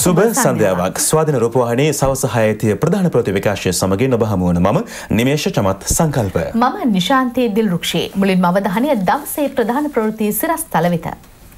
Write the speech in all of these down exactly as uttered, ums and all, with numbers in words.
සුබ සන්ධ්‍යාවක්. ස්වාධීන රූපවාහිනී සවස හයේතිය ප්‍රධාන ප්‍රවෘත්ති විකාශය සමගින් ඔබ හමු වන මම නිමේෂ චමත් සංකල්ප. මම නිශාන්තී දිල්රුක්ෂි. මුලින්ම අවධානය දවසේ ප්‍රධාන ප්‍රවෘත්ති සිරස්තල වෙත.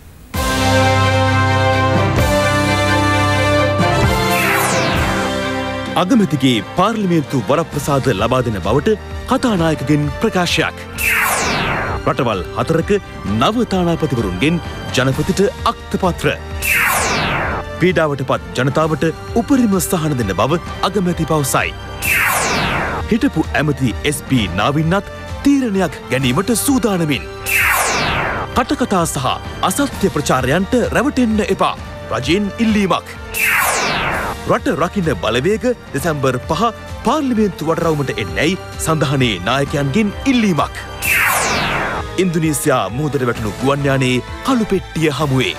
අගමැතිගේ පාර්ලිමේන්තු වරප්‍රසාද ලබා දෙන බවට කතානායකගෙන් ප්‍රකාශයක්. රටවල් හතරක නව තානාපතිවරුන්ගෙන් ජනපතිට අක්තපත්‍ර. පීඩාවට පත් ජනතාවට උපරිම සහන දෙන්න බව අගමැති පවසයි. හිටපු ඇමති එස් පී නාවින්නත් තීරණයක් ගැනීමට සූදානමින්. කටකතා සහ අසත්‍ය ප්‍රචාරයන්ට රැවටෙන්න එපා. රජයෙන් ඉල්ලීමක්. රට රකින්න බලවේග දෙසැම්බර් පහ පාර්ලිමේන්තු වටරවුමට එන්නැයි සඳහනේ නායකයන්ගෙන් ඉල්ලීමක්. ඉන්දුනීසියා මුහුදට වැටුණු ගුවන් යානයේ කළු පෙට්ටිය හමුවේ.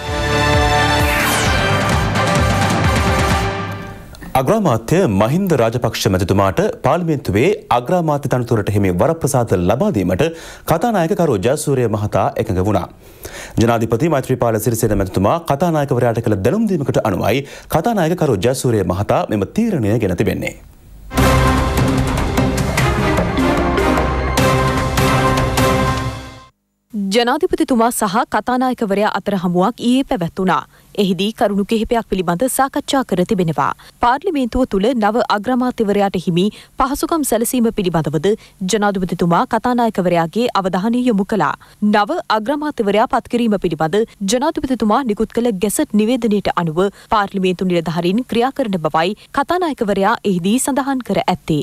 අග්‍රාමාත්‍ය මහින්ද රාජපක්ෂ මැතිතුමාට පාර්ලිමේන්තුවේ අග්‍රාමාත්‍ය තනතුරට හිමි වරප්‍රසාද ලබා දීමට කතානායක කරු ජයසූරිය මහතා එකඟ වුණා. ජනාධිපති මෛත්‍රීපාල සිරිසේන මැතිතුමා කතානායකවරයාට කළ දැනුම් දීමකට අනුවයි කතානායක කරු ජයසූරිය මහතා මෙම තීරණය ගෙන තිබෙන්නේ. ජනාධිපතිතුමා සහ කතානායකවරයා අතර හමුවක් ඊයේ පැවැත්වුණා. එහිදී කරුණු කිහිපයක් පිළිබඳ සාකච්ඡා කර තිබෙනවා. පාර්ලිමේන්තුව තුළ නව අග්‍රාමාත්‍යවරයාට හිමි පහසුකම් සැලසීම පිළිබඳවද ජනාධිපතිතුමා කතානායකවරයාගේ අවධානය යොමු කළා. නව අග්‍රාමාත්‍යවරයා පත්කිරීම පිළිබඳ ජනාධිපතිතුමා නිකුත් කළ ගැසට් නිවේදනයට අනුව පාර්ලිමේන්තු නිලධාරීන් ක්‍රියා කරන බවයි කතානායකවරයා එහිදී සඳහන් කර ඇත්තේ.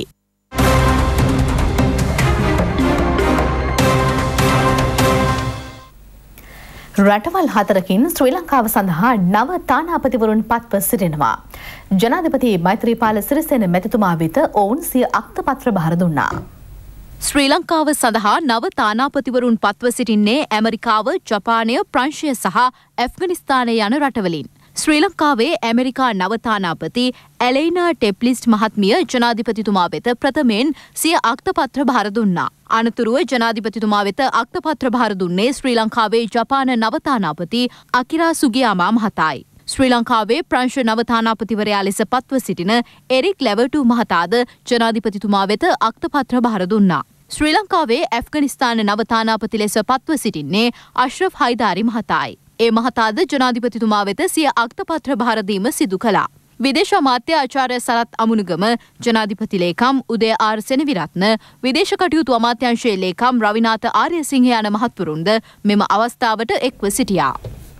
රටවල් හතරකින් ශ්‍රී ලංකාව සඳහා නව තානාපතිවරුන් පත්ව සිටිනවා. ජනාධිපති මෛත්‍රීපාල සිරිසේන මැතිතුමා වෙත ඔවුන් සිය අක්තපත්‍ර බහර දුන්නා. ශ්‍රී ලංකාව සඳහා නව තානාපතිවරුන් පත්ව සිටින්නේ ඇමරිකාව, ජපානය, ප්‍රංශය සහ ඇෆ්ගනිස්තානය යන රටවලින්. ශ්‍රී ලංකාවේ ඇමරිකා නව තානාපති ඇලෙයිනා ටෙප්ලිස්ට් මහත්මිය ජනාධිපතිතුමා වෙත ප්‍රථමයෙන් සිය අක්තපත්‍ර බහර දුන්නා. අනතුරුව ජනාධිපතිතුමා වෙත අක්තපත්‍ර බහර දුන්නේ ශ්‍රී ලංකාවේ ජපාන නව තානාපති අකිරා සුගියාමා මහතායි. ශ්‍රී ලංකාවේ ප්‍රංශ නව තානාපතිවරයා ලෙස පත්ව සිටින එරික් ලැවටූ මහතාද ජනාධිපතිතුමා වෙත අක්තපත්‍ර බහර දුන්නා. ශ්‍රී ලංකාවේ ඇෆ්ගනිස්තාන නව තානාපති ලෙස පත්ව සිටින්නේ අශ්රෆ් හයිදාරි මහතායි. ඒ මහතාද ජනාධිපතිතුමා වෙත සිය අක්තපත්‍ර බහර දීම සිදු කළා. විදේශ අමාත්‍ය ආචාර්ය සරත් අමුණුගම, ජනාධිපති ලේකම් උදය ආර් සෙනවිරත්න, විදේශ කටයුතු අමාත්‍යාංශයේ ලේකම් රවිනාත ආර්යසිංහ යන මහත්වරුන්ද මෙම අවස්ථාවට එක්ව සිටියා.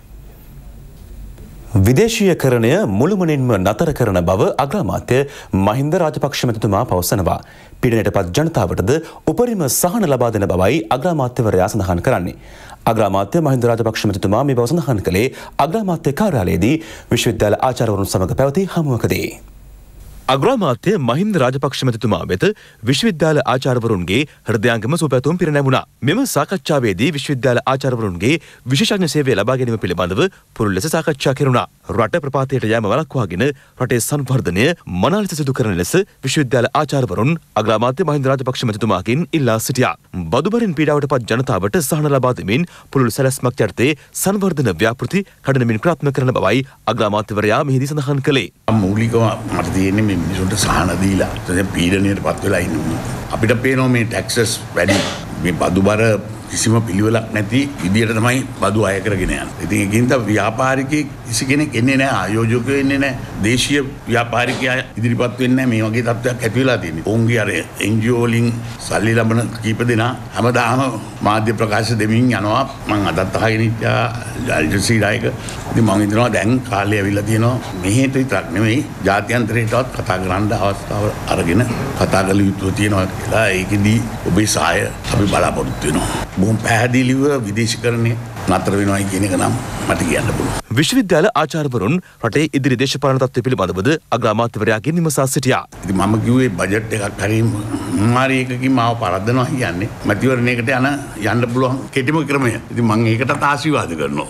විදේශීයකරණය මුළුමනින්ම නතර කරන බව අග්‍රාමාත්‍ය මහින්ද රාජපක්ෂ මැතිතුමා පවසනවා. පීඩනයට පත් ජනතාවටද උපරිම සහන ලබා දෙන බවයි අග්‍රාමාත්‍යවරයා සඳහන් කරන්නේ. අග්‍රාමාත්‍ය මහින්ද රාජපක්ෂ මැතිතුමා මේ බව සඳහන් කළේ අග්‍රාමාත්‍ය කාර්යාලයේදී විශ්වවිද්‍යාල ආචාර්යවරුන් සමග පැවති හමුවකදී. අග්‍රාමාත්‍ය මහින්ද රාජපක්ෂ මැතිතුමා වෙත විශ්වවිද්‍යාල ආචාර්යවරුන්ගේ හෘදයාංගම සුවපැතුම් පිරිනැමුණා. මෙම සාකච්ඡාවේදී විශ්වවිද්‍යාල ආචාර්යවරුන්ගේ විශේෂඥ සේවය ලබා ගැනීම පිළිබඳව පුළුල් ලෙස සාකච්ඡා කෙරුණා. රට ප්‍රපාතයට යෑම වළක්වාගෙන රටේ සංවර්ධනය මනා ලෙස සිදු කරන ලෙස විශ්වවිද්‍යාල ආචාර්යවරුන් අග්‍රාමාත්‍ය මහින්ද රාජපක්ෂ මැතිතුමාගෙන් ඉල්ලා සිටියා. බදුබරින් පීඩාවට පත් ජනතාවට සහන ලබා දෙමින් පුළුල් සැලැස්මක් යටතේ සංවර්ධන ව්‍යාපෘති කඩනමින් ක්‍රියාත්මක කරන බවයි අග්‍රාමාත්‍යවරයා මෙහිදී සඳහන් කළේ. මූලිකව මට තියෙන්නේ මේ මිනිසුන්ට සහන දීලා දැන් පීඩනයට පත් වෙලා ඉන්නවා. අපිට පේනවා මේ ටැක්සස් වැඩි, මේ බදුබර කිසිම පිළිවෙලක් නැති විදියට තමයි බදු අය කරගෙන යන්නේ. ඉතින් ඒකින්ද ව්‍යාපාරිකයෙක් කිසි කෙනෙක් එන්නේ නැහැ, ආයෝජකයෝ එන්නේ නැහැ, දේශීය ව්‍යාපාරිකයා ඉදිරිපත් වෙන්නේ නැහැ. මේ වගේ තත්ත්වයක් ඇති වෙලා තියෙනවා. ඔවුන්ගේ අර එන් ජී ඕ වලින් සල්ලි ලබන කීප දෙනා හැමදාම මාධ්‍ය ප්‍රකාශ දෙමින් යනවා. මම අදත් අහගෙන ඉච්චා අල් ජසීරා එක. ඉතින් මම හිතනවා දැන් කාලය ඇවිල්ලා තියෙනවා මෙහෙට විතරක් නෙමෙයි ජාත්‍යන්තරයටවත් කතා කරන්න අවස්ථාව අරගෙන කතා කළ යුතු තියෙනවා කියලා. ඒකෙදී ඔබේ සහාය අපි බලාපොරොත්තු වෙනවා. බොහොම පැහැදිලිව විදේශීකරණය නතර වෙනවා කියන එක නම් මට කියන්න පුළුවන්. විශ්වවිද්‍යාල ආචාර්යවරුන් රටේ ඉදිරි දේශපාලන තත්ත්වය පිළිබඳවද අග්‍රාමාත්‍යවරයාගෙන් විමසා සිටියා. ඉතින් මම කිව්වේ බජට් එකක් හරි මාරි එකකින් මාව පරද්දනවා කියන්නේ මැතිවරණයකට යන යන්න පුළුවන් කෙටිම ක්‍රමය. ඉතින් මම ඒකටත් ආශිර්වාද කරනවා.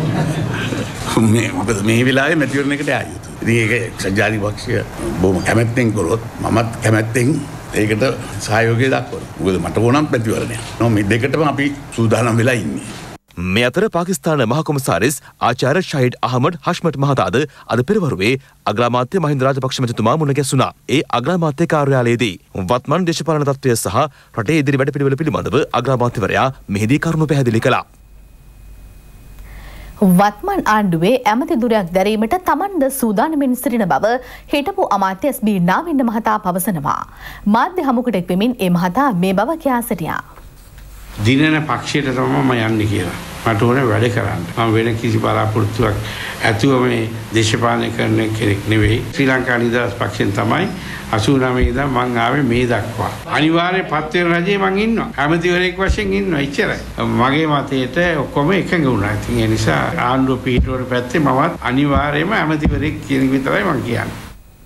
මේ මොකද මේ වෙලාවේ මැතිවරණයකට ආ යුතු. ඉතින් ඒක සජාතිපක්ෂය බොහොම කැමැත්තෙන් කරොත් මමත් කැමැත්තෙන් ඒකට සහයෝගය දක්වනවා. මොකද මට ඕනම් මැතිවරණයක්. නෝ මේ දෙකටම අපි සූදානම් වෙලා ඉන්නේ. මේ අතර පාකිස්තාන මහ කොමසාරිස් ආචාර්ය ෂහීඩ් අහමඩ් හෂ්මට් මහතාද අද පෙරවරුවේ අග්‍රාමාත්‍ය මහින්ද රාජපක්ෂ මැතිතුමා මුණ ගැසුණා. ඒ අග්‍රාමාත්‍ය කාර්යාලයේදී වත්මන් දේශපාලන තත්ත්වය සහ රටේ ඉදිරි වැඩපිළිවෙල පිළිබඳව අග්‍රාමාත්‍යවරයා මෙහිදී කරුණු පැහැදිලි කළා. වත්මන් ආණ්ඩුවේ ඇමති දුරයක් දැරීමට තමන්ද සූදානමින් සිටින බව හිටපු අමාත්‍ය එස් බී නාවින්න මහතා පවසනවා. මාධ්‍ය හමුවකට එක් වෙමින් ඒ මහතා මේ බව කියා සිටියා. දිනන පක්ෂයට තමයි මම යන්නේ කියලා. මට ඕනේ වැඩ කරන්න. මම වෙන කිසි බලාපොරොත්තුවක් ඇතුව මේ දේශපාලනය කරන කෙනෙක් නෙවෙයි. ශ්‍රී ලංකා නිදහස් පක්ෂයෙන් තමයි අසූ නවයේ ඉඳන් මං ආවේ මේ දක්වා. අනිවාර්යයෙන් පත් වෙන රජේ මං ඉන්නවා. ඇමතිවරයෙක් වශයෙන් ඉන්නවා. එච්චරයි. මගේ මතයට ඔක්කොම එකඟ වුණා. ඉතින් ඒ නිසා ආණ්ඩුව පිටුවර පැත්තේ මමත් අනිවාර්යයෙන්ම ඇමතිවරයෙක් කියන විතරයි මං කියන්නේ.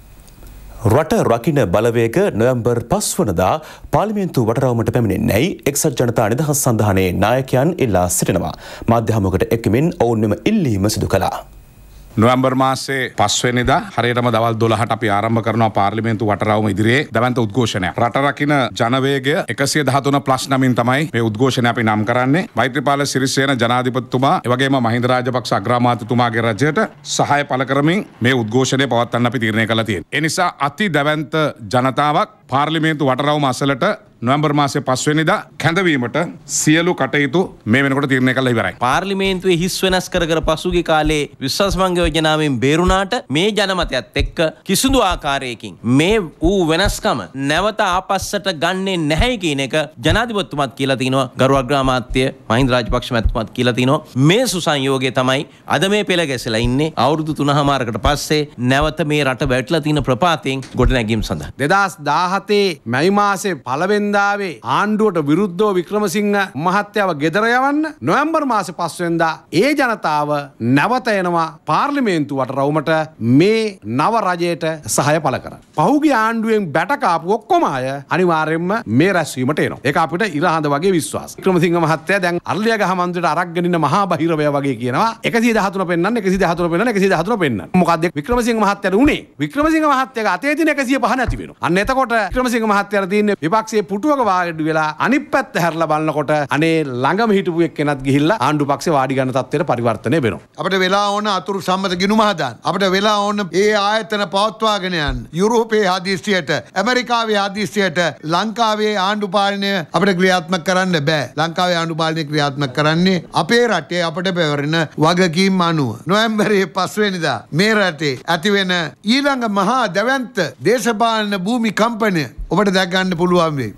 රට රකින්න බලවේග නොවැම්බර් පස්වනදා පාර්ලිමේන්තු වටරවුමට පැමිණෙන්නැයි එක්සත් ජනතා නිදහස් සන්ධානයේ නායකයන් ඉල්ලා සිටිනවා. මාධ්‍ය හමුවකට එක්වමින් ඔවුන් මෙම ඉල්ලීම සිදු කළා. නොවැම්බර් මාසේ පස්වෙනිදා හරියටම දවල් දොළහට අපි ආරම්භ කරනවා පාර්ලිමේන්තු වටරවුම ඉදිරියේ දැවැන්ත උද්ඝෝෂණයක්. රට රකින්න ජනවේගය එකසිය දහතුන ප්ලස් නමින් තමයි මේ උද්ඝෝෂණය අපි නම් කරන්නේ. මෛත්‍රීපාල සිරිසේන ජනාධිපතිතුමා එවැගේම මහින්ද රාජපක්ෂ අග්‍රාමාත්‍යතුමාගේ රජයට සහාය පළ කරමින් මේ උද්ඝෝෂණය පවත්වන්න අපි තීරණය කළා තියෙනවා. ඒ නිසා අති දැවැන්ත ජනතාවක් පාර්ලිමේන්තු වටරවුම අසලට නොවැම්බර් මාසේ පස්වෙනිදා කැඳවීමට සියලු කටයුතු මේ වෙනකොට තීරණය කළා ඉවරයි. පාර්ලිමේන්තුවේ හිස් වෙනස් කර කර පසුගිය කාලේ විශ්වාස භංග යෝජනාවෙන් බේරුණාට මේ ජනමතයත් එක්ක කිසිදු ආකාරයකින් මේ ඌ වෙනස්කම නැවත ආපස්සට ගන්නේ නැහැ කියන එක ජනාධිපතිතුමත් කියලා තිනවා. ගරු අග්‍රාමාත්‍ය මහින්ද රාජපක්ෂ මැතිතුමත් කියලා තිනවා. මේ සුසංයෝගය තමයි අද මේ පෙළ ගැසලා ඉන්නේ. අවුරුදු තුනමාරකට පස්සේ නැවත මේ රට වැටලා තියෙන ප්‍රපාතයෙන් ගොඩනැගීම් සඳහා. දෙදාස් දාහතේ මැයි මාසේ පළවෙනි දාවේ ආණ්ඩුවට විරුද්ධව වික්‍රමසිංහ මහත්තයාව ගෙදර යවන්න නොවැම්බර් මාසේ පස්වෙනිදා ඒ ජනතාව නැවත එනවා පාර්ලිමේන්තු වටරවුමට මේ නව රජයට සහාය පළ කරන්න. පහුගිය ආණ්ඩුවෙන් බැට කාපු ඔක්කොම අය අනිවාර්යයෙන්ම මේ රැස්වීමට එනවා. ඒක අපිට ඉරහඳ වගේ විශ්වාස. වික්‍රමසිංහ මහත්තයා දැන් අරලියගහ මන්දිරයට අරක් ගෙනින්න මහා බහිරවය වගේ කියනවා. එකසිය දහතුන පෙන්නන්න එකසිය දහතුන පෙන්නන්න එකසිය දහතුන පෙන්නන්න. මොකද්ද වික්‍රමසිංහ මහත්තයාට උනේ? වික්‍රමසිංහ මහත්තයාගේ අතේ තියෙන එකසිය පහ නැති වෙනවා. අන්න එතකොට වික්‍රමසිංහ මහත්තයාට තියෙන විපක්ෂයේ පුටුවක වාඩි වෙලා අනිත් පැත්ත හැරලා බලනකොට අනේ ළඟම හිටපු එක්කෙනත් ගිහිල්ලා ආණ්ඩු පක්ෂේ වාඩි ගන්න තත්ත්වයට පරිවර්තනය වෙනවා. අපිට වෙලා ඕන අතුරු සම්මත ගිණුම හදාන්න. අපිට වෙලා ඕන ඒ ආයතන පවත්වාගෙන යන්න. යුරෝපයේ හදිස්සියට, ඇමරිකාවේ හදිස්සියට ලංකාවේ ආණ්ඩු පාලනය අපිට ක්‍රියාත්මක කරන්න බෑ. ලංකාවේ ආණ්ඩු පාලනය ක්‍රියාත්මක කරන්නේ අපේ රටේ අපිට පැවරෙන වගකීම් අනුව. නොවැම්බරේ පස්වෙනිදා මේ රටේ ඇති වෙන ඊළඟ මහා දැවැන්ත දේශපාලන භූමි කම්පනය ඔබට දැක ගන්න පුළුවන් වෙයි.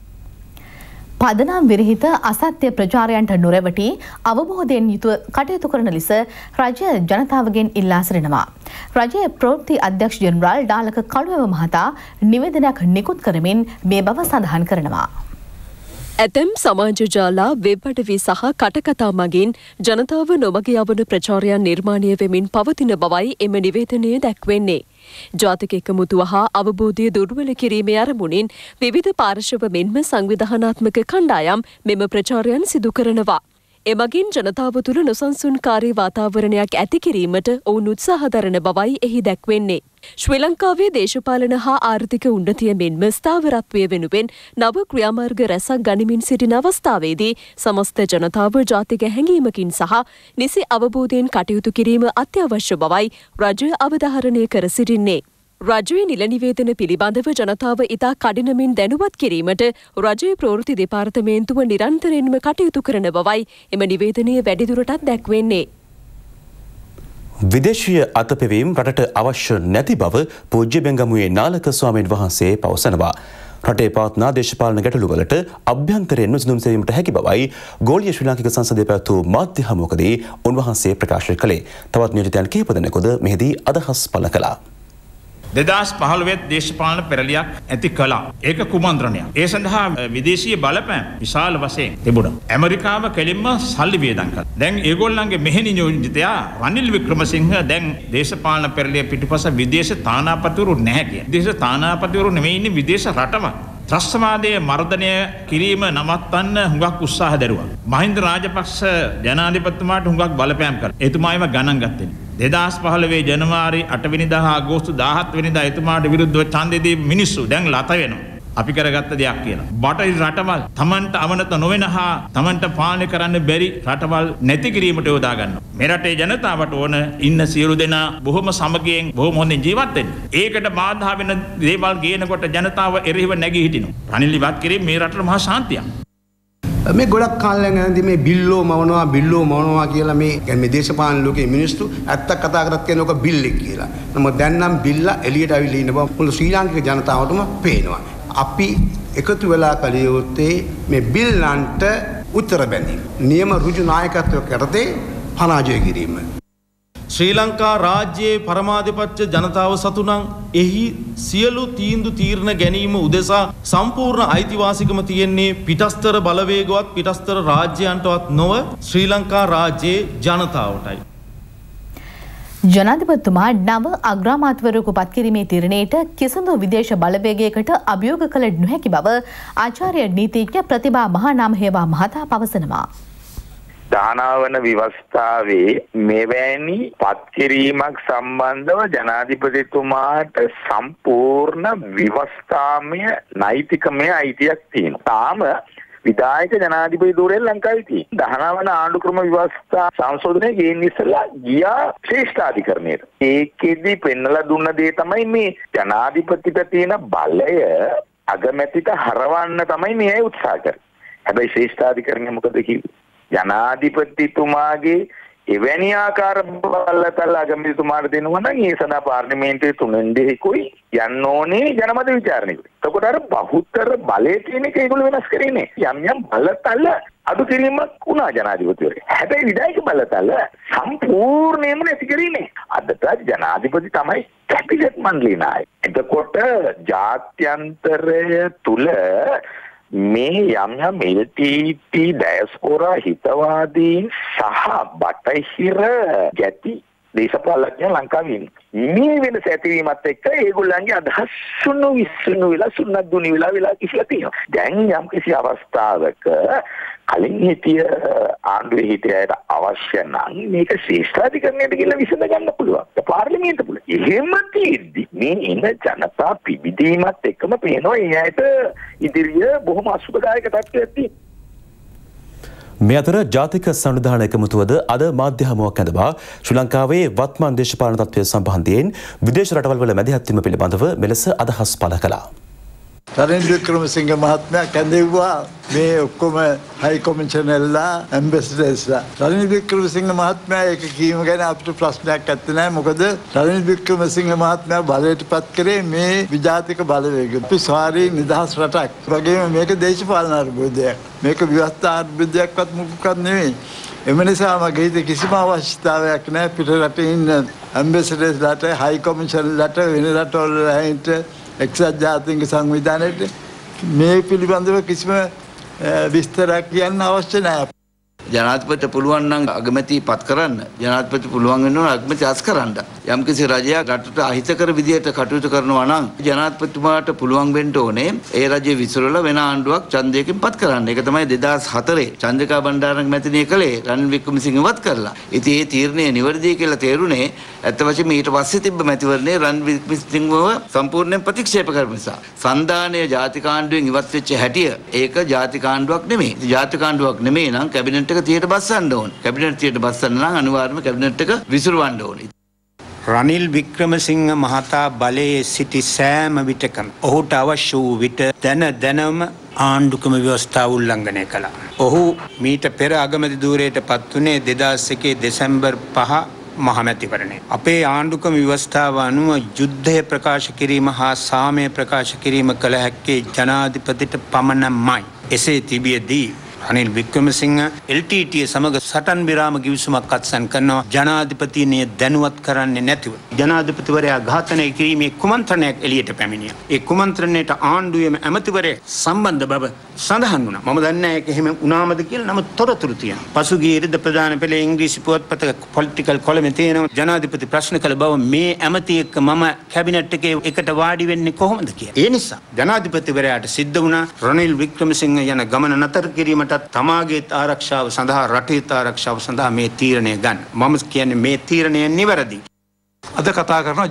පදනම් විරහිත අසත්‍ය ප්‍රචාරයන්ට නොරැවටි අවබෝධයෙන් යුතුව කටයුතු කරන ලෙස රජය ජනතාවගෙන් ඉල්ලා සිටිනවා. රජයේ ප්‍රවෘත්ති අධ්‍යක්ෂ ජෙනරාල් ඩාලක කළුවැව මහතා නිවේදනයක් නිකුත් කරමින් මේ බව සඳහන් කරනවා. ඇතැම් සමාජ ජාලා වෙබ් අඩවි සහ කටකතා මගින් ජනතාව නොමග යවන ප්‍රචාරයන් නිර්මාණය වෙමින් පවතින බවයි එම නිවේදනය දැක්වෙන්නේ. ජාතික එකමුතුව හා අවබෝධය දුර්වල කිරීමේ අරමුණින් විවිධ පාර්ශව මෙන්ම සංවිධානාත්මක කණ්ඩායම් මෙම ප්‍රචාරයන් සිදු කරනවා. එමගින් ජනතාව තුළ නොසන්සුන්කාරී වාතාවරණයක් ඇති කිරීමට ඔවුන් උත්සාහ දරන බවයි එහි දැක්වෙන්නේ. ශ්‍රී ලංකාවේ දේශපාලන හා ආර්ථික උන්නතිය මෙන්ම ස්ථාවරත්වය වෙනුවෙන් නව ක්‍රියාමාර්ග රැසක් ගනිමින් සිටින අවස්ථාවේදී සමස්ත ජනතාව ජාතික හැඟීමකින් සහ නිසි අවබෝධයෙන් කටයුතු කිරීම අත්‍යවශ්‍ය බවයි රජය අවධාරණය කර සිටින්නේ. රජයේ නිල නිවේදන පිළිබඳව ජනතාව ඉතා කඩිනමින් දැනුවත් කිරීමට රජයේ ප්‍රවෘත්ති දෙපාර්තමේන්තුව නිරන්තරයෙන්ම කටයුතු කරන බවයි එම නිවේදනය වැඩිදුරටත් දැක්වෙන්නේ. විදේශීය අතපෙවීම් රටට අවශ්‍ය නැති බව පූජ්‍ය බෙංගමුවේ නාලක ස්වාමීන් වහන්සේ පවසනවා. රටේ පවත්නා දේශපාලන ගැටලුවලට අභ්‍යන්තරයෙන් විසඳුම් සෙවීමට හැකි බවයි ගෝලීය ශ්‍රී ලාංකික සංසදයේ පැවැත්වූ මාධ්‍ය හමුවකදී උන්වහන්සේ ප්‍රකාශ කළේ. තවත් නියෝජිතයන් කිහිප දෙනෙකුද මෙහිදී අදහස් පළ කළා. දෙදහස් පහළොව දේශපාලන පෙරලියක් ඇති කළා. ඒක කුමන්ත්‍රණයක්. ඒ සඳහා විදේශීය බලපෑම් විශාල වශයෙන් තිබුණා. ඇමරිකාව කෙලින්ම සල්ලි වියදම් කළා. දැන් ඒගොල්ලන්ගේ මෙහෙණි නියෝජිතයා රනිල් වික්‍රමසිංහ දැන් දේශපාලන පෙරලිය පිටුපස විදේශ තානාපතිවරු නැහැ කියන. විදේශ තානාපතිවරු නෙමෙයි ඉන්නේ විදේශ රටවල්. ත්‍රස්තවාදයේ මර්ධනය කිරීම නවත්තන්න හුඟක් උත්සාහ දැරුවා. මහින්ද රාජපක්ෂ ජනාධිපතිතුමාට හුඟක් බලපෑම් කළා. එතුමායිව ගණන් ගත්තේ. දෙදහස් පහළොව ජනවාරි අටවෙනිදා හා අගෝස්තු දාහත් වෙනිදා එතුමාට විරුද්ධව ඡන්දෙ දී මිනිස්සු දැන් ලත වෙනවා. අපි කරගත්ත දෙයක් කියලා. බටහිර රටවල් තමන්ට අවනත නොවන හා තමන්ට පාලනය කරන්න බැරි රටවල් නැති කිරීමට යොදා ගන්නවා. මේ රටේ ජනතාවට ඕන ඉන්න සියලු දෙනා බොහොම සමගියෙන් බොහොම හොඳින් ජීවත් වෙන්න. ඒකට බාධා වෙන දේවල් ගේනකොට ජනතාව එරෙහිව නැගී හිටිනවා. රනිල් ඉවත් කිරීම මේ රටට මහා ශාන්තියක්. මේ ගොඩක් කාලෙන් යනදී මේ බිල්ලෝ මවනවා බිල්ලෝ මවනවා කියලා මේ මේ දේශපාලන ලෝකයේ මිනිස්සු ඇත්ත කතා කරත් කියන එක බිල්ලෙක් කියලා. නමුත් දැන් නම් බිල්ලා එළියට අවිල්ලා ඉන්න බව මුළු ශ්‍රී ලාංකික ජනතාවටම පේනවා. අපි එකතු වෙලා කළ යුත්තේ මේ බිල්ලන්ට උත්තර බැඳීම. නියම ඍජු නායකත්වයක් යටතේ පරාජය කිරීම. ශ්‍රී ලංකා රාජ්‍යයේ පරමාධිපත්‍ය ජනතාව සතුනම් එහි සියලු තීන්දුව තීරණ ගැනීම උදෙසා සම්පූර්ණ අයිතිවාසිකම තියෙන්නේ පිටස්තර බලවේගවත් පිටස්තර රාජ්‍යයන්ටවත් නොව ශ්‍රී ලංකා රාජ්‍යයේ ජනතාවටයි. ජනාධිපතිතුමා නව අග්‍රාමාත්‍යවරයෙකු පත් කිරීමේ තීරණයට කිසිදු විදේශ බලවේගයකට අභියෝග කළ නොහැකි බව ආචාර්ය නීතිඥ ප්‍රතිභා මහානාමහේවා මහතා පවසනවා. දානවන ව්‍යවස්ථාවේ මෙවැනි පත්කිරීමක් සම්බන්ධව ජනාධිපතිතුමාට සම්පූර්ණ ව්‍යවස්ථාමය නෛතිකමය අයිතියක් තියෙනවා. තාම විධායක ජනාධිපති ධූරයෙන් ලංකාවේ තියෙන දහනවන ආණ්ඩුක්‍රම ව්‍යවස්ථා සංශෝධනය ගේන්න ඉස්සෙල්ලා ගියා ශ්‍රේෂ්ඨාධිකරණයට. ඒකෙදි පෙන්නලා දුන්න දේ තමයි මේ ජනාධිපතිට තියෙන බලය අගමැතිට හරවන්න තමයි මේ උත්සාහ කරන්නේ. හැබැයි ශ්‍රේෂ්ඨාධිකරණය මොකද කිව්වේ? ජනාධිපතිතුමාගේ එවැනි ආකාර බලතල අගමැතිතුමාට දෙනවා නම් ඒ සඳහා පාර්ලිමේන්තුවේ තුනෙන් දෙකකුයි යන්න ඕනේ ජනමත විචාරණයකට. එතකොට අර බහුතර බලයේ තියෙන එක ඒගොල්ලෝ වෙනස් කරේ නෑ. යම් යම් බලතල අඩු කිරීමක් වුණා ජනාධිපතිවරයා. හැබැයි විධායක බලතල සම්පූර්ණයෙන්ම නැති කරේ නෑ. අදට ජනාධිපති තමයි කැබිනට් මණ්ඩලයේ නායක. එතකොට ජාත්‍යන්තරය තුල මේ යම් යම් එල් ටී ටී ඩයස්පෝරා හිතවාදීන් සහ බටහිර ගැති දේශපාලඥයන් ලංකාවේ මේ වෙනස ඇතිවීමත් එක්ක ඒගොල්ලන්ගේ අදහස් සුණු විසුණු වෙලා සුන්නත් දුනි වෙලා වෙලා කිසිලා තියෙනවා. දැන් යම් කිසි අවස්ථාවක කලින් හිටිය ආණ්ඩුවේ හිටියට අවශ්‍ය නම් මේක ශ්‍රේෂ්ඨාධිකරණයට ගිහිල්ලා විසඳ ගන්න පුළුවන්. පාර්ලිමේන්තුව පුළුවන්. එහෙම තියෙද්දි මේ ඉන්න ජනතා පිබිදීමත් එක්කම පේනවා ඒ ඇයට ඉදිරිය බොහොම අසුබදායක තත්ත්වයක් තියෙනවා. මේ අතර ජාතික සංවිධාන එකමුතුවද අද මාධ්‍ය හමුවක් ඇඳවා ශ්‍රී ලංකාවේ වත්මන් දේශපාලන තත්ත්වය සම්බන්ධයෙන් විදේශ රටවල් වල මැදිහත් වීම පිළිබඳව මෙලෙස අදහස් පළ කළා. රනිල් වික්‍රමසිංහ මහත්මයා කැඳෙව්වා මේ ඔක්කොම හයි කොමිෂනර්ලා ඇම්බැසඩර්ස්ලා. රනිල් වික්‍රමසිංහ මහත්මයා ඒක කීම ගැන අපිට ප්‍රශ්නයක් නැත්තේ නෑ. මොකද රනිල් වික්‍රමසිංහ මහත්මයා බලයට පත් කරේ මේ විජාතික බලවේග. අපි ස්වාරී නිදහස් රටක්. වගේම මේක දේශපාලන අර්බුදයක්. මේක ව්‍යවස්ථා අර්බුදයක්වත් මොකක්වත් නෙවෙයි. එම නිසා මගේ හිතේ කිසිම අවශ්‍යතාවයක් නැහැ පිට රටේ ඉන්න ඇම්බැසඩර්ස්ලාට හයි කොමිෂනර්ලාට වෙන රටවල ඇහින්ට එක්සත් ජාතීන්ගේ සංවිධානයට මේ පිළිබඳව කිසිම විස්තරයක් කියන්න අවශ්‍ය නැහැ. ජනාධිපතිට පුළුවන් නම් අගමැති පත් කරන්න. ජනාධිපති පුළුවන් වෙනවා අගමැති අස් කරන්න. යම්කිසි රජයක් රටට අහිතකර විදියට කටයුතු කරනවා නම් ජනාධිපතිතුමාට පුළුවන් වෙන්න ඕනේ ඒ රජය විසිරලා වෙන ආණ්ඩුවක් ඡන්දයකින් පත් කරන්න. ඒක තමයි දෙදාස් හතරේ චන්ද්‍රිකා බණ්ඩාරනායක මැතිණිය කළේ රනිල් වික්‍රමසිංහ වත් කරලා. ඉතින් ඒ තීරණය නිවැරදි කියලා තේරුනේ ඇත්ත වශයෙන්ම ඊට පස්සේ තිබ්බ මැතිවරණේ රනිල් වික්‍රමසිංහව සම්පූර්ණයෙන් ප්‍රතික්ෂේප කරපු නිසා. සංධානයේ ජාතික ආණ්ඩුවෙන් ඉවත් වෙච්ච හැටිය ඒක ජාතික ආණ්ඩුවක් නෙමෙයි. ජාතික ආණ්ඩුවක් නෙමෙයි නම් කැබිනට් එක තියට බස්සන්න ඕන. කැබිනට් තියට බස්සන්න නම් අනිවාර්යයෙන්ම කැබිනට් එක විසිරවන්න ඕනේ. රනිල් වික්‍රමසිංහ මහතා බලයේ සිටි සෑම විටකම ඔහුට අවශ්‍ය වූ විට දැන දැනම ආණ්ඩුක්‍රම ව්‍යවස්ථාව උල්ලංඝනය කළා. ඔහු මීට පෙර අගමැති ධූරයට පත් වුණේ දෙදාස් එකේ දෙසැම්බර් පහ මහමැතිවරණය. අපේ ආණ්ඩුක්‍රම ව්‍යවස්ථාව අනුව යුද්ධය ප්‍රකාශ කිරීම හා සාමය ප්‍රකාශ කිරීම කළ හැක්කේ ජනාධිපතිට පමණමයි. එසේ තිබියදී Ranil Wickremesinghe L T T සමග සටන් විරාම ගිවිසුමක් අත්සන් කරනවා ජනාධිපතිනිය දැනුවත් කරන්නේ නැතිව. ජනාධිපතිවරයා ඝාතනය කිරීමේ කුමන්ත්‍රණයක් එළියට පැමිණියා. ඒ කුමන්ත්‍රණයට ආණ්ඩුවේම ඇමතිවරයා සම්බන්ධ බව සඳහන් වුණා. මම දන්නේ නැහැ ඒක එහෙම වුණාමද කියලා. නමුත් තොරතුරු තියෙනවා. පසුගිය ඉරිදා ප්‍රධාන පෙළේ ඉංග්‍රීසි පුවත්පතක පොලිටිකල් කොලමේ තියෙනවා ජනාධිපති ප්‍රශ්න කළ බව මේ ඇමති එක්ක මම කැබිනට් එකේ එකට වාඩි වෙන්නේ කොහොමද කියලා. ඒ නිසා ජනාධිපතිවරයාට සිද්ධ වුණා රනිල් වික්‍රමසිංහ යන ගමන නතර කිරීමට තමාගේ ආරක්ෂාව සඳහා රටේ ආරක්ෂාව සඳහා මේ තීරණය ගන්න. මම කියන්නේ මේ තීරණය නිවැරදි. අද කතා කරන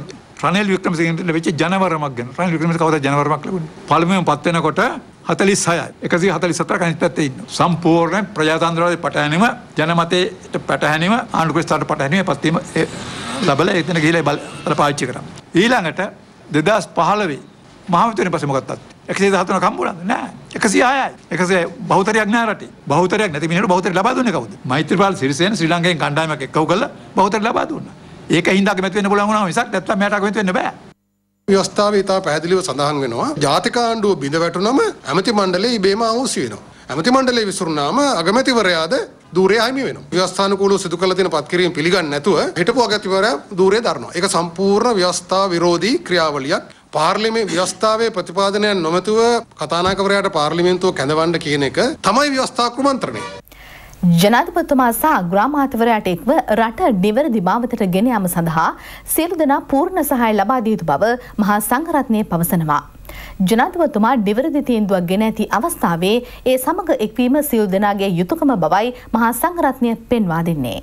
රනිල් වික්‍රමසිංහට ලැබිච්ච ජනවරමක් ගැන. රනිල් වික්‍රමසිංහ කවදාද ජනවරමක් ලැබුණේ? පළමුවෙන් පත් වෙනකොට හතළිස් හයයි. එකසිය හතළිස් හතර අනිත් පැත්තේ ඉන්නවා. සම්පූර්ණ ප්‍රජාතන්ත්‍රවාදී පටහැනිම ජනමතයට පටහැනිම ආණ්ඩුවේ ස්ථානට පටහැනිම පත්වීම ලැබලා එතන ගිහිලා බල පාවිච්චි කරා. ඊළඟට දෙදාස් පහළොව මහමෙතුනේ පස්සේ මොකක්ද තාත්තේ? එකසිය දහතුනක් හම්බුණාද? නෑ. එකසිය හයයි. එකසිය බහුතරයක් නෑ රටේ. බහුතරයක් නැති මිනිහට බහුතරය ලබා දුන්නේ කවුද? මෛත්‍රීපාල සිරිසේන ශ්‍රී ලංකාවෙන් කණ්ඩායමක් එක්කව කළා බහුතරය ලබා දුන්නා. ඒක හින්දා කැමති වෙන්න පුළුවන් වුණා මිසක් නැත්තම් මෙයාට කැමති වෙන්න බෑ. ව්‍යවස්ථාවේ ඉතා පැහැදිලිව සඳහන් වෙනවා ජාතික ආණ්ඩුව බිඳ වැටුනම ඇමති මණ්ඩලය ඉබේම අවුස්සි වෙනවා. ඇමති මණ්ඩලය විසුරුනාම අගමැතිවරයාද ධූරය අහිමි වෙනවා. ව්‍යවස්ථානුකූලව සිදු කළ තියෙන පත්කිරීම පිළිගන්නේ නැතුව හිටපු අගමැතිවරයා ධූරය දරනවා. ඒක සම්පූර්ණ ව්‍යවස්ථා විරෝධී ක්‍රියාවලියක්. පාර්ලිමේ ව්‍යවස්ථාවේ ප්‍රතිපාදනයන් නොමැතුව කතානායකවරයාට පාර්ලිමේන්තුව කැඳවන්න කියන එක තමයි ව්‍යවස්ථා කුමන්ත්‍රණය. ජනාධිපතිතුමා සහ අග්‍රාමාත්‍යවරයාට එක්ව රට නිවැරදි මාවතට ගෙන යාම සඳහා සියලු දෙනා පූර්ණ සහාය ලබා දිය යුතු බව මහා සංඝරත්නය පවසනවා. ජනාධිපතිතුමා නිවැරදි තීන්දුවක් ගෙන ඇති අවස්ථාවේ ඒ සමග එක්වීම සියලු දෙනාගේ යුතුයකම බවයි මහා සංඝරත්නය පෙන්වා දෙන්නේ.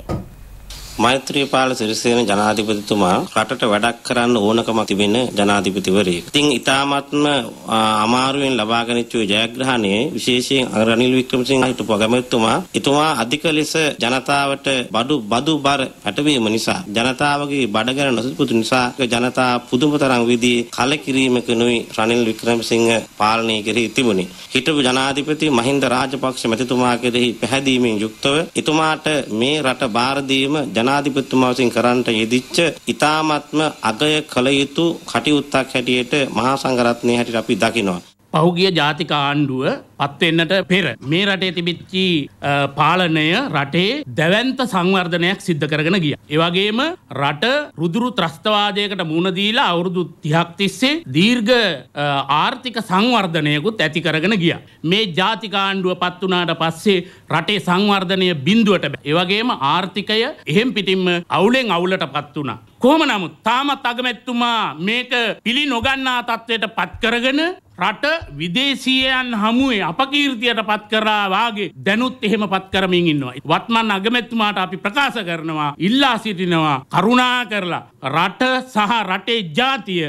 මෛත්‍රීපාල සිරිසේන ජනාධිපතිතුමා රටට වැඩක් කරන්න ඕනකමක් තිබෙන ජනාධිපතිවරයෙක්. ඉතින් ඊ타මත්ම අමාරුවෙන් ලබාගෙන ඉච්ච ජයග්‍රහණයේ විශේෂයෙන් රනිල් වික්‍රමසිංහ හිටපු අගමැතිතුමා එතුමා අධික ලෙස ජනතාවට බඩු බදු බර පැටවීම නිසා ජනතාවගේ බඩගැන නොසිතපු නිසා ජනතාව පුදුම තරම් විදිහේ කලකිරීමකනුයි රනිල් වික්‍රමසිංහ පාලනය කෙරෙහි තිබුණේ. හිටපු ජනාධිපති මහින්ද රාජපක්ෂ මැතිතුමා කෙරෙහි පැහැදීමෙන් යුක්තව එතුමාට මේ රට බාර දීම ජනාධිපතිතුමා විසින් කරන්නට යෙදිච්ච ඉතාමත්ම අගය කළ යුතු කටයුත්තක් හැටියට මහා සංඝරත්නයේ හැටියට අපි දකිනවා. පහුගිය ජාතික ආණ්ඩුව පත් වෙන්නට පෙර මේ රටේ තිබිච්චි පාලනය රටේ දැවැන්ත සංවර්ධනයක් සිද්ධ කරගෙන ගියා. ඒ වගේම රට රුදුරු ත්‍රස්තවාදයකට මුහුණ දීලා අවුරුදු තිහක් තිස්සේ දීර්ඝ ආර්ථික සංවර්ධනයකුත් ඇති කරගෙන ගියා. මේ ජාතික ආණ්ඩුව පත් වුණාට පස්සේ රටේ සංවර්ධනය බිඳුවට බෑ. ඒ වගේම ආර්ථිකය එහෙම් පිටින්ම අවුලෙන් අවුලට පත් වුණා. කොහොම නමුත් තාමත් අගමැතිතුමා මේක පිළි නොගන්නා තත්ත්වයට පත් කරගෙන රට විදේශීයයන් හමුවේ අපකීර්තියට පත් කරා වාගේ දැනුත් එහෙම පත් කරමින් ඉන්නවා. වත්මන් අගමැතිතුමාට අපි ප්‍රකාශ කරනවා ඉල්ලා සිටිනවා කරුණා කරලා රට සහ රටේ ජාතිය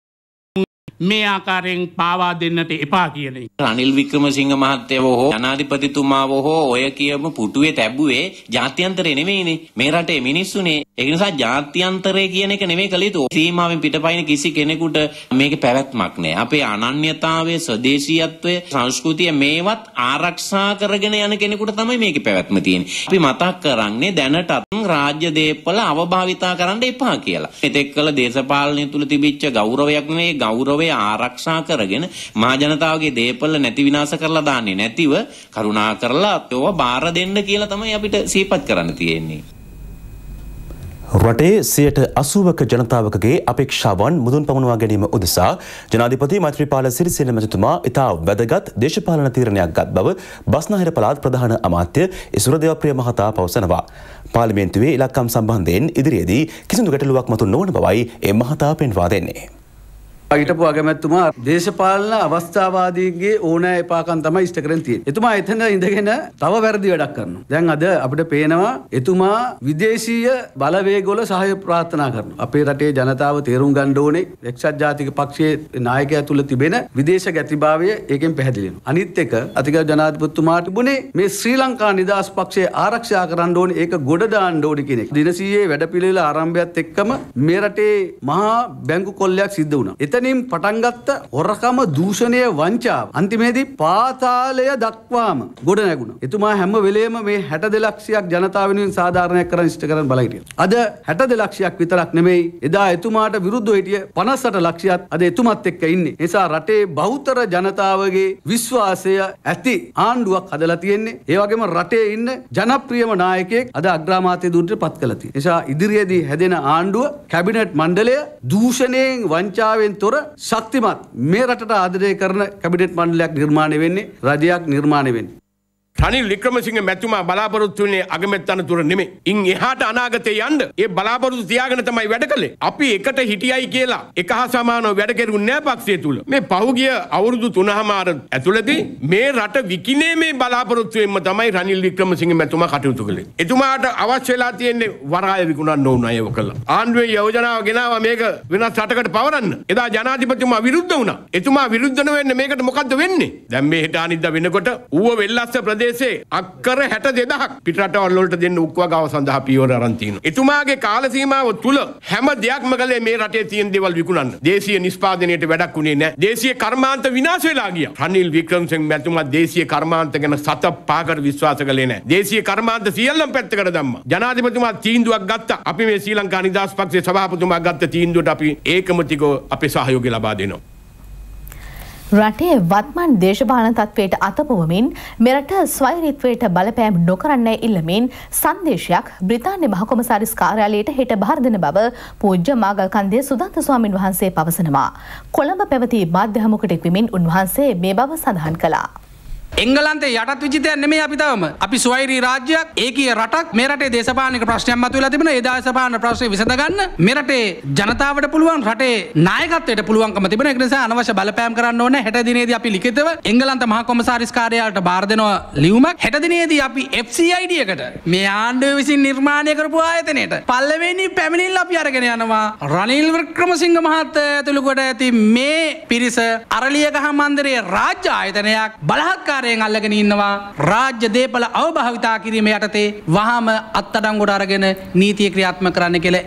මේ ආකාරයෙන් පාවා දෙන්නට එපා කියන එක. රනිල් වික්‍රමසිංහ මහත්තයව හෝ ජනාධිපතිතුමාව හෝ ඔය කියමු පුටුවේ තැබුවේ ජාත්‍යන්තරේ නෙමෙයිනේ. මේ රටේ මිනිස්සුනේ. ඒක නිසා ජාත්‍යන්තරය කියන එක නෙමෙයි කළ යුතු. සීමාවෙන් පිටපයින් කිසි කෙනෙකුට මේකේ පැවැත්මක් නැහැ. අපේ අනන්‍යතාවය, ස්වදේශීයත්වය, සංස්කෘතිය මේවත් ආරක්ෂා කරගෙන යන කෙනෙකුට තමයි මේකේ පැවැත්ම තියෙන්නේ. අපි මතක් කරන්නේ දැනටත් රාජ්‍ය දේපල අවභාවිතා කරන්න එපා කියලා. මෙතෙක් කළ දේශපාලනය තුල තිබිච්ච ගෞරවයක් නෙවෙයි ගෞරවය ආරක්ෂා කරගෙන මහා ජනතාවගේ දේපල නැති විනාශ කරලා දාන්නේ නැතිව කරුණා කරලා ඒව බාර දෙන්න කියලා තමයි අපිට සිහිපත් කරන්න තියෙන්නේ. රටේ සියයට අසූවක ජනතාවකගේ අපේක්ෂාවන් මුදුන් පමුණවා ගැනීම උදෙසා ජනාධිපති මෛත්‍රීපාල සිරිසේන මැතිතුමා ඉතා වැදගත් දේශපාලන තීරණයක් ගත් බව බස්නාහිර පළාත් ප්‍රධාන අමාත්‍ය ඉසුර දේවප්‍රිය මහතා පවසනවා. පාර්ලිමේන්තුවේ ඉලක්කම් සම්බන්ධයෙන් ඉදිරියේදී කිසිදු ගැටලුවක් මතු නොවන බවයි ඒ මහතා පෙන්වා දෙන්නේ. හිටපු අගමැතිතුමා දේශපාලන අවස්ථාවාදීන්ගේ ඕනෑ එපාකම් තමයි ඉෂ්ට කරන් තියෙන්නේ. එතුමා එතන ඉඳගෙන තව වැරදි වැඩක් කරනවා. දැන් අද අපිට පේනවා එතුමා විදේශීය බලවේගවල සහාය ප්‍රාර්ථනා කරනවා. අපේ රටේ ජනතාව තේරුම් ගන්න ඕනේ එක්සත් ජාතික පක්ෂයේ නායකයා තුල තිබෙන විදේශ ගැතිභාවය ඒකෙන් පැහැදිලි වෙනවා. අනිත් එක අතිගරු ජනාධිපතිතුමාට තිබුණේ මේ ශ්‍රී ලංකා නිදහස් පක්ෂය ආරක්ෂා කරන්න ඕනේ ඒක ගොඩ දාන්න ඕනේ කියන එක. දිනසීයේ වැඩපිළිවෙල ආරම්භයත් එක්කම මේ රටේ මහා බැංකු කොල්ලයක් සිද්ධ වුණා. එතනින් පටන් ගත්ත හොරකම දූෂණය වංචාව අන්තිමේදී පාතාලය දක්වාම ගොඩ නැගුණා. එතුමා හැම වෙලේම මේ හැට දෙක ලක්ෂයක් ජනතාව වෙනුවෙන් සාධාරණයක් කරන්න ඉෂ්ට කරන් බලා හිටියා. අද හැට දෙක ලක්ෂයක් විතරක් නෙමෙයි එදා එතුමාට විරුද්ධව හිටිය පනස් අට ලක්ෂයක් අද එතුමත් එක්ක ඉන්නේ. ඒ නිසා රටේ බහුතර ජනතාවගේ විශ්වාසය ඇති ආණ්ඩුවක් හදලා තියෙන්නේ. ඒ වගේම රටේ ඉන්න ජනප්‍රියම නායකයෙක් අද අග්‍රාමාත්‍ය දුරට පත් කළා තියෙනවා. ඒ නිසා ඉදිරියේදී හැදෙන ආණ්ඩුව කැබිනට් මණ්ඩලය දූෂණයෙන් වංචාවෙන් තොර ශක්තිමත් මේ රටට ආදරය කරන කැබිනට් මණ්ඩලයක් නිර්මාණය වෙන්නේ රජයක් නිර්මාණය වෙන්නේ. රනිල් වික්‍රමසිංහ මැතිතුමා බලාපොරොත්තු වෙන්නේ අගමැති තනතුර නෙමෙයි. ඉන් එහාට අනාගතේ යන්න ඒ බලාපොරොත්තු තියාගෙන තමයි වැඩ කළේ. අපි එකට හිටියයි කියලා එක හා සමානව වැඩ කෙරුන්නේ නැහැ පක්ෂය තුල. මේ පහුගිය අවුරුදු තුනමාර ඇතුළතදී මේ රට විකිණීමේ බලාපොරොත්තුවෙන්ම තමයි රනිල් වික්‍රමසිංහ මැතිතුමා කටයුතු කළේ. එතුමාට අවශ්‍ය වෙලා තියෙන්නේ වරාය විකුණන්න ඕන අය කළා. ආණ්ඩුවේ යෝජනාව ගෙනාවා මේක වෙනස් රටකට පවරන්න. එදා ජනාධිපතිතුමා විරුද්ධ වුණා. එතුමා විරුද්ධ නොවෙන්නේ මේකට මොකද්ද වෙන්නේ? දැන් මේ හෙට අනිද්දා වෙනකොට ඌව වෙල්ලස්ස ප්‍රදේශයේ අක්කර හැට දෙදහක් පිටරටවල් වලට දෙන්න උක්වගාව සඳහා පියවර අරන් තියෙනවා. එතුමාගේ කාල සීමාව තුල හැම දෙයක්ම කළේ මේ රටේ තියෙන දේවල් විකුණන්න. දේශීය නිෂ්පාදනයට වැඩක් උනේ නැහැ. දේශීය කර්මාන්ත විනාශ වෙලා ගියා. රනිල් වික්‍රමසිංහ මැතිතුමා දේශීය කර්මාන්ත ගැන සත පාකට විශ්වාස කළේ නැහැ. දේශීය කර්මාන්ත සියල්ලම පැත්තකට දැම්මා. ජනාධිපතිතුමා තීන්දුවක් ගත්තා. අපි මේ ශ්‍රී ලංකා නිදහස් පක්ෂයේ සභාපතිතුමා ගත්ත තීන්දුවට අපි ඒකමතිකව අපේ සහයෝගය ලබා දෙනවා. රටේ වත්මන් දේශපාලන තත්ත්වයට අතපොවමින් මෙරට ස්වෛරීත්වයට බලපෑම් නොකරන්නයි ඉල්ලමින් සංදේශයක් බ්‍රිතාන්‍ය මහ කොමසාරිස් කාර්යාලයට හෙට බහර දෙන බව පූජ්‍ය මාගල්කන්දේ සුදන්ත ස්වාමින් වහන්සේ පවසනවා. කොළඹ පැවති මාධ්‍ය හමුවකට එක්වමින් උන්වහන්සේ මේ බව සඳහන් කළා. එංගලන්තේ යටත් විජිතයක් නෙමෙයි අපි තවම. අපි ස්වෛරී රාජ්‍යයක්, ඒකීය රටක්. මේ රටේ දේශපාලනික ප්‍රශ්නයක් මතුවලා තිබෙනවා. ඒ දේශපාලන ප්‍රශ්නේ විසඳ ගන්න මේ රටේ ජනතාවට පුළුවන්, රටේ නායකත්වයට පුළුවන්කම තිබෙනවා. ඒක නිසා අනවශ්‍ය බලපෑම් කරන්න ඕනේ. හෙට දිනේදී අපි ලිඛිතව එංගලන්ත මහ කොමසාරිස් කාර්යාලයට බාර දෙනවා ලියුමක්. හෙට දිනේදී අපි එෆ් සී ආයි ඩී එකට මේ ආණ්ඩුව විසින් නිර්මාණය කරපු ආයතනයට පළවෙනි පැමිණිල්ල අපි අරගෙන යනවා. රනිල් වික්‍රමසිංහ මහත්තයා ඇතුළු කොට ඇති මේ පිරිස අරලියගහ මන්දිරයේ රාජ්‍ය ආයතනයක් බලහත්කාර අල්ලගෙන ඉන්නවා. රාජ්‍ය දේපල අවභාවිතා කිරීම යටතේ වහාම අත්අඩංගුවට අරගෙන නීතිය ක්‍රියාත්මක කරන්න කියලා.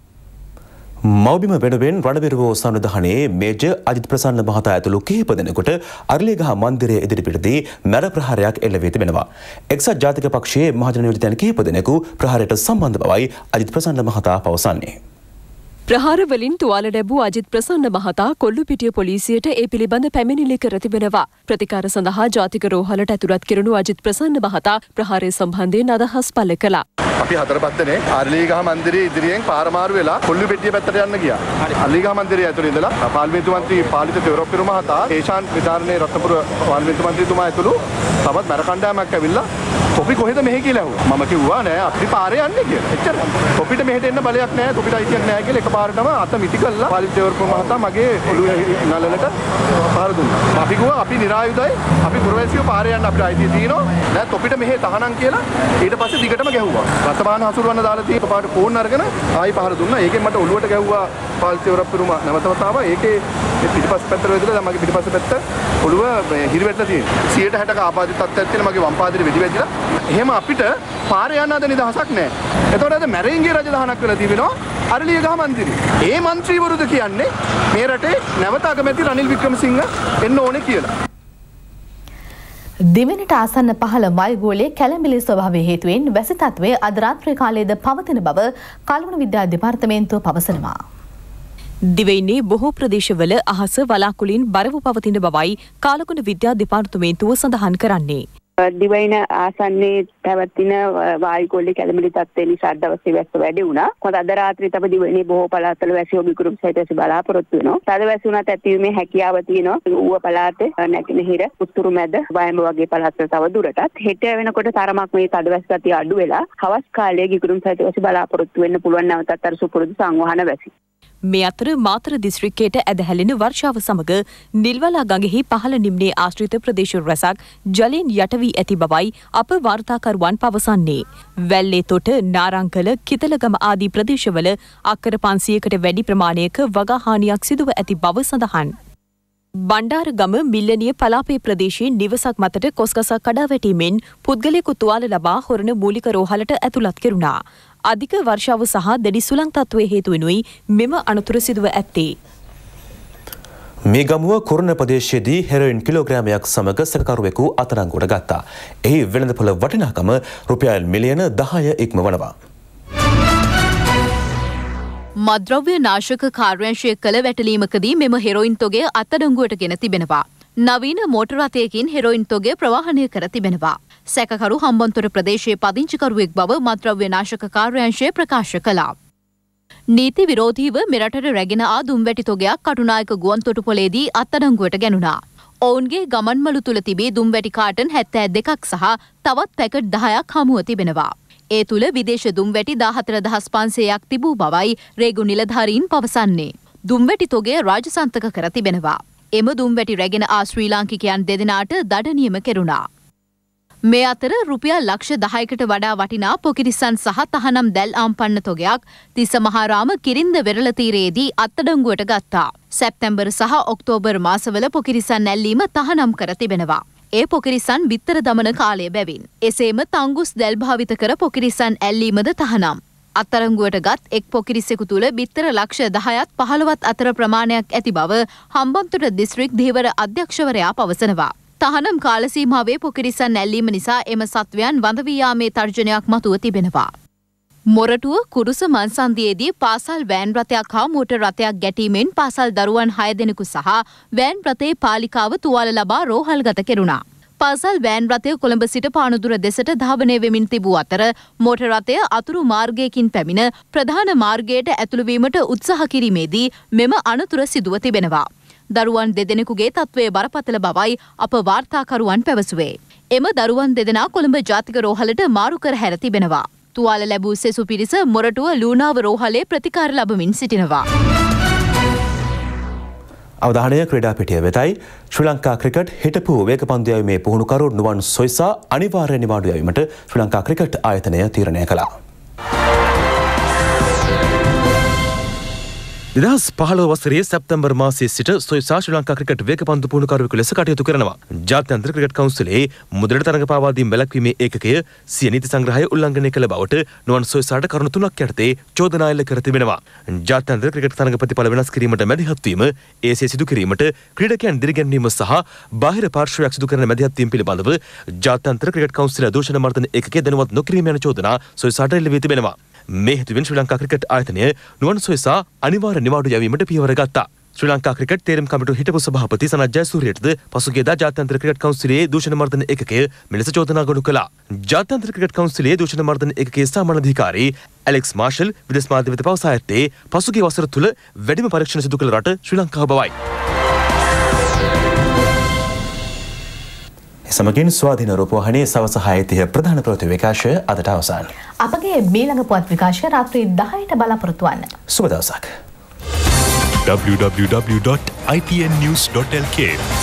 මවබිම වෙනුවෙන් රණවිරුවෝ සංවිධානයේ මේජර් අජිත් ප්‍රසන්න මහතා ඇතුළු කිහිප දෙනෙකුට අරලියගහ මන්දිරය ඉදිරිපිටදී මැර ප්‍රහාරයක් එල්ල වී තිබෙනවා. එක්සත් ජාතික පක්ෂයේ මහජන නියෝජිතයන් කිහිප දෙනෙකු ප්‍රහාරයට සම්බන්ධ බවයි අජිත් ප්‍රසන්න මහතා පවසන්නේ. ප්‍රහාර වලින් තුවාල ලැබූ අජිත් ප්‍රසන්න මහතා කොල්ලුපිටිය පොලිසියට ඒ පිළිබඳ පැමිණිලි කර තිබෙනවා. ප්‍රතිකාර සඳහා ජාතික රෝහලට ඇතුළත් කෙරුණු අජිත් ප්‍රසන්න මහතා ප්‍රහාරය සම්බන්ධයෙන් අදහස් පළ කළා. අපි හතර පහ දෙනෙක් අරලියගහ මන්දිරයේ ඉදිරියෙන් පාරමාරු වෙලා කොල්ලුපිටිය පැත්තට යන්න ගියා. අරලියගහ මන්දිරය ඇතුළේ ඉඳලා පාර්ලිමේන්තු මන්ත්‍රී පාලිත තෙවරපිරු මහතා ඒෂාන් විචාරණයේ රත්නපුර පාර්ලිමේන්තු මන්ත්‍රීතුමා ඇතුළු තවත් මැර කණ්ඩායමක් ඇවිල්ලා කොපි කොහෙද මෙහෙ කියලා ඇහුවා. මම කිව්වා නෑ අපි පාරේ යන්නේ කියලා. එච්චරයි. කොපිට මෙහෙට එන්න බලයක් නෑ, කොපිට අයිතියක් නෑ කියලා එකපාරටම අත මිටි කළා. පාලිත තෙවරපිරු මහතා මගේ ඔළුවේ නළලට පාර දුන්නා. අපි කිව්වා අපි නිරායුධයි, අපි පුරවැසියෝ පාරේ යන්න අපිට අයිතිය තියෙනවා. නෑ කොපිට මෙහෙ තහනම් කියලා ඊට පස්සේ දිගටම ගැහුවා. රසබාන හසුරවන්න දාලා තියෙන පාට ෆෝන් අරගෙන ආයි පහර දුන්නා. ඒකෙන් මට ඔළුවට ගැහුවා පාලිත තෙවරපිරු නැවත වතාව. ඒකේ පිටිපස්ස පැත්තට වැදිලා දැන් මගේ පිටිපස්ස පැත්ත ඔළුව හිරිවැටලා තියෙනවා. සියයට හැටක ආබාධිත තත්ත්වයක් තියෙන මගේ වම් පාදෙට වෙඩි වැදිලා. එහෙම අපිට පාරේ යන්න අද නිදහසක් නැහැ. එතකොට අද මැරෙන්ගේ රජදහනක් වෙලා තිබෙනවා අරලියගහ මන්දිරේ. ඒ മന്ത്രിවරුද කියන්නේ මේ රටේ නැවත අගමැති රනිල් වික්‍රමසිංහ එන්න ඕනේ කියලා. දෙවැනිට ආසන්න පහළ වල්ගෝලයේ කැළඹිලි ස්වභාවය හේතුවෙන් වැසි තත්ත්වය අද රාත්‍රී කාලයේද පවතින බව කළමන විද්‍යා දෙපාර්තමේන්තුව පවසනවා. දිවයිනේ බොහෝ ප්‍රදේශවල අහස වලාකුළින් බරව පවතින බවයි කාලගුණ විද්‍යා දෙපාර්තමේන්තුව සඳහන් කරන්නේ. දිවයින ආසන්නයේ පැවතින වායුගෝලීය කැළඹිලි තත්ත්වය නිසා දවසේ වැස්ස වැඩි වුණා. මොකද අද රාත්‍රියේ තම දිවයිනේ බොහෝ පළාත්වල වැසි ඔබිකුරුම් සහිත වැසි බලාපොරොත්තු වෙනවා. තද වැසි උනත් ඇතිවීමේ හැකියාව තියෙනවා. ඌව පළාතේ නැගෙනහිර උතුරු මැද වයඹ වගේ පළාත්වල තව දුරටත් හෙට වෙනකොට තරමක් මේ තද වැසි ගතිය අඩු වෙලා හවස් කාලයේ ගිකුරුම් සහිත වැසි බලාපොරොත්තු වෙන්න පුළුවන්. නැවතත් අර සුපුරුදු සංවහන වැසි. මේ අතර මාතර දිස්ත්‍රික්කයට ඇදහැලෙන වර්ෂාව සමග නිල්වලා ගඟෙහි පහළ නිම්නයේ ආශ්‍රිත ප්‍රදේශ රැසක් ජලයෙන් යට වී ඇති බවයි අප වාර්තාකරුවන් පවසන්නේ. වැල්ලේ තොට, නාරංකල, කිතලගම ආදී ප්‍රදේශවල අක්කර පන්සියයකට වැඩි ප්‍රමාණයක වගා හානියක් සිදුව ඇති බව සඳහන්. බණ්ඩාරගම මිල්ලනිය පලාපේ ප්‍රදේශයේ නිවසක් මතට කොස්ගසක් කඩා වැටීමෙන් පුද්ගලයෙකු තුවාල ලබා හොරණ මූලික රෝහලට ඇතුළත් කෙරුණා. අධික වර්ෂාව සහ දැඩි සුළං තත්ත්වයේ හේතුවෙනුයි මෙම අනතුර සිදුව ඇත්තේ. මේ ගමුව කුරුණ ප්‍රදේශයේදී හෙරොයින් කිලෝග්‍රෑමයක් සමග සැකකරුවෙකු අත්අඩංගුවට ගත්තා. එහි වෙළඳපොළ වටිනාකම රුපියල් මිලියන දහය ඉක්මවනවා. මද්‍රව්‍ය නාශක කාර්යාංශය කළ වැටලීමකදී මෙම හෙරොයින් තොගය අත්අඩංගුවට ගෙන තිබෙනවා. නවීන මෝටර රථයකින් හෙරොයින් තොගය ප්‍රවාහනය කර තිබෙනවා. සැකකරු හම්බන්තොට ප්‍රදේශයේ පදිංචිකරුවෙක් බව මද්‍රව්‍ය නාශක කාර්යාංශය ප්‍රකාශ කළා. නීති විරෝධීව මෙරටට රැගෙන ආ දුම්වැටි තොගයක් කටුනායක ගුවන්තොටුපොළේදී අත්අඩංගුවට ගැනුණා. ඔවුන්ගේ ගමන්මලු තුළ තිබී දුම්වැටි කාටන් හැත්තෑ දෙකක් සහ තවත් පැකට් දහයක් හමුව තිබෙනවා. ඒ තුළ විදේශ දුම්වැටි දාහතර දහස් පන්සීයක් තිබූ බවයි රේගු නිලධාරීන් පවසන්නේ. දුම්වැටි තොගය රාජසන්තක කර තිබෙනවා. එම දුම්වැටි රැගෙන ආ ශ්‍රී ලාංකිකයන් දෙදෙනාට දඩනියම කෙරුණා. මේ අතර රුපියල් ලක්ෂ දහයකට වඩා වටිනා පොකිරිසන් සහ තහනම් දැල් ආම්පන්න තොගයක් තිස්ස මහාරාම කිරින්ද වෙරළ තීරයේදී අත්අඩංගුවට ගත්තා. සැප්තැම්බර් සහ ඔක්තෝබර් මාසවල පොකිරිසන් නැල්ලීම තහනම් කර තිබෙනවා. ඒ පොකිරිසන් බිත්තර දමන කාලය බැවින්. එසේම තංගුස් දැල් භාවිත කර පොකිරිසන් ඇල්ලීමද තහනම්. අත්අඩංගුවට ගත් එක් පොකිරිසෙකු තුළ බිත්තර ලක්ෂ දහයත් පහළොවත් අතර ප්‍රමාණයක් ඇති බව හම්බන්තොට දිස්ත්‍රික් ධීවර අධ්‍යක්ෂවරයා පවසනවා. තහනම් කාලසීමාවේ පොකිරිසන් ඇල්ලීම නිසා එම සත්වයන් වඳ වී යාමේ තර්ජනයක් මතුව තිබෙනවා. මොරටුව කුරුස මන්සන්දියේදී පාසල් වෑන් රථයක් හා මෝටර් රථයක් ගැටීමෙන් පාසල් දරුවන් හය දෙනෙකු සහ වෑන් රථයේ පාලිකාව තුවාල ලබා රෝහල්ගත කෙරුණා. පාසල් වෑන් රථය කොළඹ සිට පානුදුර දෙසට ධාවනය වෙමින් තිබූ අතර මෝටර් රථය අතුරු මාර්ගයකින් පැමිණ ප්‍රධාන මාර්ගයට ඇතුළු වීමට උත්සාහ කිරීමේදී මෙම අනතුර සිදුව තිබෙනවා. දරුවන් දෙදෙනෙකුගේ තත්ත්වය බරපතල බවයි අප වාර්තාකරුවන් පැවසුවේ. එම දරුවන් දෙදෙනා කොළඹ ජාතික රෝහලට මාරු කර හැර තිබෙනවා. තුවාල ලැබූ සෙසු පිරිස මොරටුව ලූනාව රෝහලේ ප්‍රතිකාර ලබමින් සිටිනවා. අවධානය ක්‍රීඩා පිටිය වෙතයි. ශ්‍රී ලංකා ක්‍රිකට් හිටපු වේගපන්දු යැවීමේ පුහුණුකරු නුවන් සොයිසා අනිවාර්ය නිවාඩු යැවීමට ශ්‍රී ලංකා ක්‍රිකට් ආයතනය තීරණය කළා. දෙදහස් පහළොව වසරේ සැප්තැම්බර් මාසයේ සිට සොයිසා ශ්‍රී ලංකා ක්‍රිකට් වේගපන්දු පුහුණුකරුවෙකු ලෙස කටයුතු කරනවා. ජාත්‍යන්තර ක්‍රිකට් කවුන්සිලේ මුදලට තරඟ පාවා දීම වැළැක්වීමේ ඒකකය සිය නීති සංග්‍රහය උල්ලංඝනය කළ බවට නුවන් සොයිසාට කරුණු තුනක් යටතේ චෝදනා එල්ල කර තිබෙනවා. ජාත්‍යන්තර ක්‍රිකට් තරඟ ප්‍රතිඵල වෙනස් කිරීමට මැදිහත් වීම, ඒසේ සිදු කිරීමට ක්‍රීඩකයන් දිරිගැන්වීම සහ බාහිර පාර්ශ්වයක් සිදු කරන මැදිහත් වීම පිළිබඳව ජාත්‍යන්තර ක්‍රිකට් කවුන්සිල දූෂණ මර්දන ඒකකය දැනුවත් නොකිරීම යන චෝදනා සොයිසාට එල්ල වී තිබෙනවා. මේ හේතුවෙන් ශ්‍රී ලංකා ක්‍රිකට් ආයතනය නුවන් සොයිසා අනිවාර්ය නිවාඩු යැවීමට පියවර ගත්තා. ශ්‍රී ලංකා ක්‍රිකට් තේරීම් කමිටුවේ හිටපු සභාපති සනත් ජයසූරියටද පසුගියදා ජාත්‍යන්තර ක්‍රිකට් කවුන්සිලයේ දූෂණ මර්දන ඒකකය මෙලෙස චෝදනා ගොනු කළා. ජාත්‍යන්තර ක්‍රිකට් කවුන්සිලයේ දූෂණ මර්දන ඒකකයේ සාමාන්‍ය අධිකාරී ඇලෙක්ස් මාෂල් විදේශ මාධ්‍ය වෙත පවසා ඇත්තේ පසුගිය වසර තුල වැඩිම පරීක්ෂණ සිදු කළ රට ශ්‍රී ලංකාව බවයි. සමගින් ස්වාධීන රූපවාහිනී සවස හය තිහ ප්‍රධාන ප්‍රවෘත්ති විකාශය අදට අවසන්. අපගේ මීළඟ පුවත් විකාශය රාත්‍රී දහයට බලාපොරොත්තු වන්න. සුබ දවසක්. w w w dot i p n news dot l k